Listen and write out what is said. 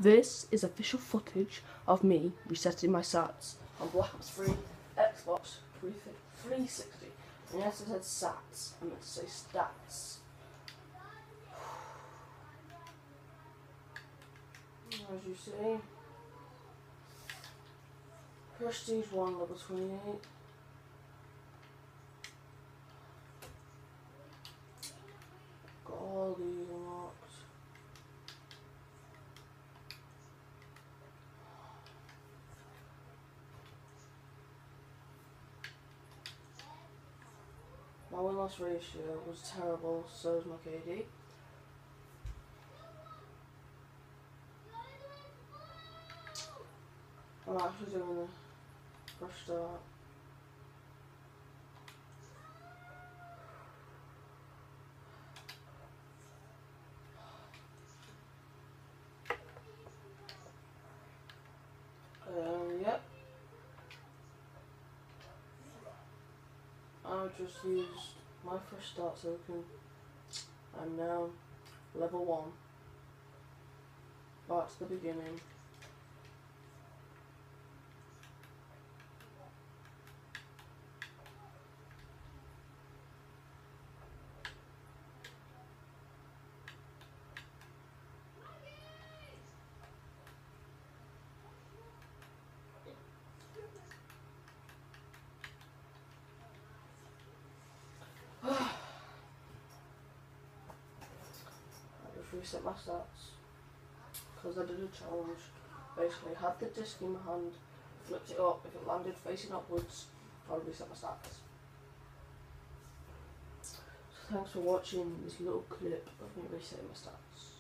This is official footage of me resetting my stats on Black Ops 3 Xbox 360. And yes, I said sats, I meant to say stats. As you see, Prestige 1, level 28. Got all these unlocked. My win-loss ratio was terrible, so was my KD. I'm actually doing a fresh start. Yep. I just used my fresh start token. I'm now level 1. Back to the beginning. Reset my stats because I did a challenge. Basically, had the disc in my hand, flipped it up. If it landed facing upwards, I'll reset my stats. So thanks for watching this little clip of me resetting my stats.